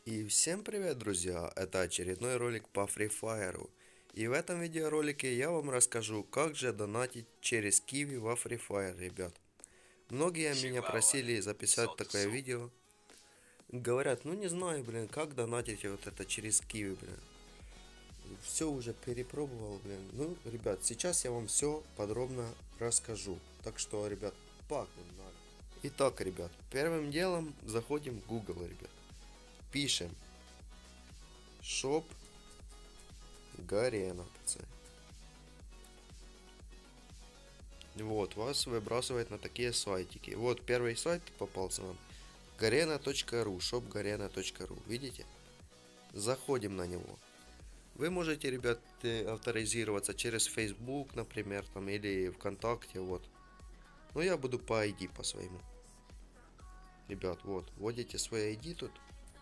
И всем привет, друзья! Это очередной ролик по Free Fire. И в этом видеоролике я вам расскажу, как же донатить через Kiwi во Free Fire, ребят. Многие меня просили записать такое видео. Говорят, ну не знаю, блин, как донатить вот это через Kiwi, блин. Все уже перепробовал, блин. Ну, ребят, сейчас я вам все подробно расскажу. Так что, ребят, погнали. Итак, ребят, первым делом заходим в Google, ребят. Пишем Shop Garena, пацаны. Вот, вас выбрасывает на такие сайтики. Вот первый сайт попался нам. Garena.ru, shopgarena.ru. Видите? Заходим на него. Вы можете, ребят, авторизироваться через Facebook, например, там, или ВКонтакте, вот. Но я буду по ID по своему. Ребят, вот, вводите свой ID тут.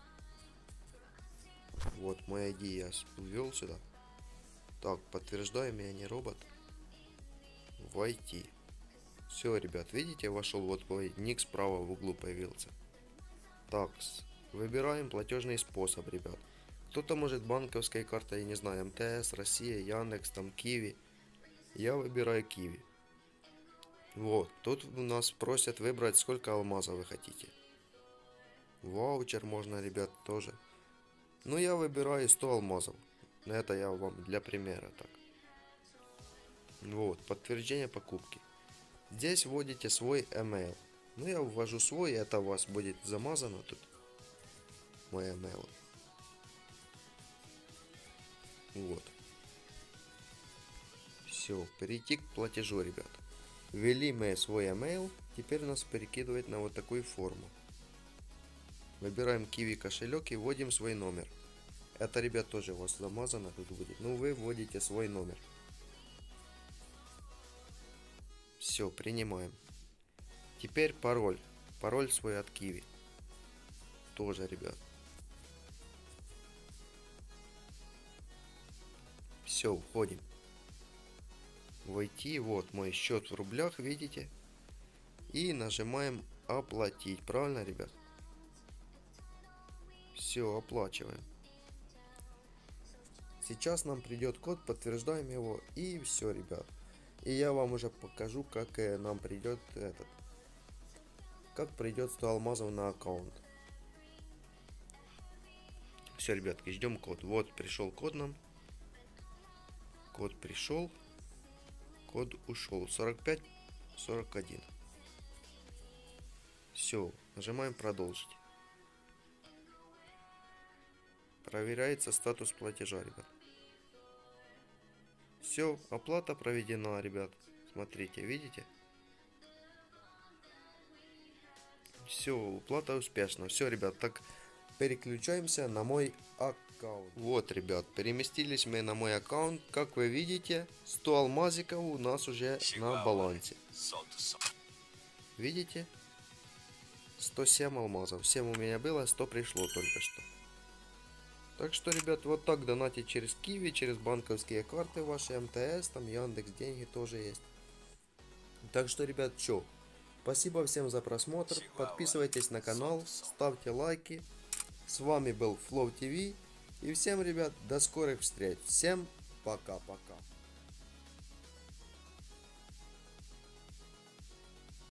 Вот, мой ID я ввел сюда. Так, подтверждаем, я не робот. Войти. Все, ребят, видите, вошел, вот мой ник справа в углу появился. Так, выбираем платежный способ, ребят. Кто-то может банковской картой, я не знаю, МТС, Россия, Яндекс, там, Киви. Я выбираю Киви. Вот, тут у нас просят выбрать, сколько алмазов вы хотите. Ваучер можно, ребят, тоже. Ну, я выбираю 100 алмазов. Это я вам для примера так. Вот, подтверждение покупки. Здесь вводите свой email. Ну, я ввожу свой, это у вас будет замазано тут. Мой email. Вот. Все, перейти к платежу, ребят. Ввели мы свой email, теперь нас перекидывает на вот такую форму. Выбираем Kiwi кошелек и вводим свой номер. Это, ребят, тоже у вас замазано тут будет. Ну, вы вводите свой номер. Все, принимаем. Теперь пароль. Пароль свой от Kiwi. Тоже, ребят. Все, входим. Войти. Вот мой счет в рублях, видите? И нажимаем оплатить. Правильно, ребят? Все, оплачиваем. Сейчас нам придет код, подтверждаем его. И все, ребят. И я вам уже покажу, как нам придет этот. Как придет 100 алмазов на аккаунт. Все, ребятки, ждем код. Вот пришел код нам. Код пришел. Код ушел. 45-41. Все, нажимаем продолжить. Проверяется статус платежа, ребят. Все, оплата проведена, ребят. Смотрите, видите? Все, оплата успешна. Все, ребят, так переключаемся на мой аккаунт. Вот, ребят, переместились мы на мой аккаунт. Как вы видите, 100 алмазиков у нас уже на балансе. Видите? 107 алмазов. 7 у меня было, 100 пришло только что. Так что, ребят, вот так донатить через Kiwi, через банковские карты ваши, МТС, там Яндекс, деньги тоже есть. Так что, ребят, чё? Спасибо всем за просмотр, подписывайтесь на канал, ставьте лайки. С вами был Flow TV. И всем, ребят, до скорых встреч. Всем пока-пока.